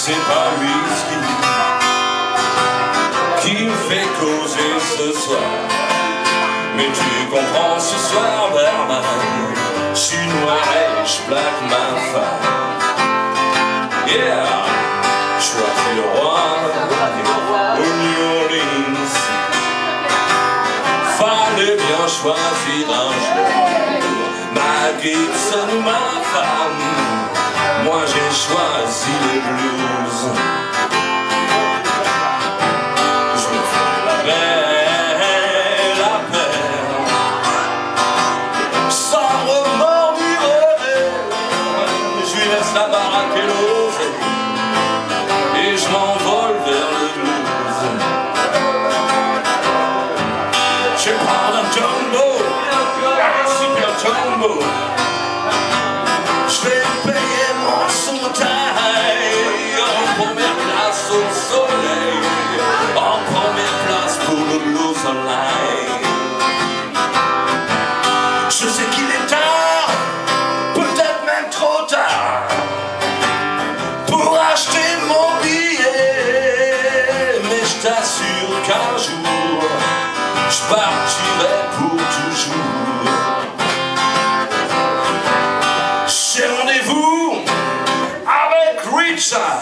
c'est pas le whisky qui me fait causer ce soir. Mais tu comprends, ce soir, barman, je suis noir et je plaque ma femme. Yeah, choisis le roi au New Orleans. Fallait bien choisir un jour ma Gibson ou ma femme. Moi j'ai choisi le blues. Je me ferai la peine sans remords ni revers. Je lui laisse la baraque et l'oseille et je m'envole vers le blues. Je parle d'un jumbo, un super jumbo. Je vais payer mon son-taille en première place au soleil, en première place pour le blues online. Je sais qu'il est tard, peut-être même trop tard, pour acheter mon billet, mais je t'assure qu'un jour je partirai pour toujours. J'ai rendez-vous avec Richard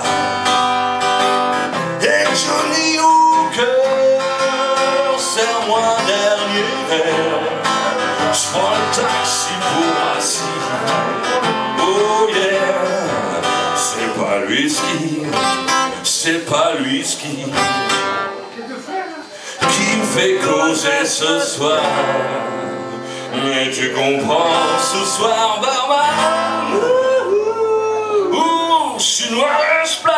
et Johnny Hooker. Serre-moi un dernier verre, je prends le taxi pour assis. Oh yeah, c'est pas le whisky, c'est pas le whisky qui me fait causer ce soir. Mais tu comprends, ce soir, barman, je suis noir et je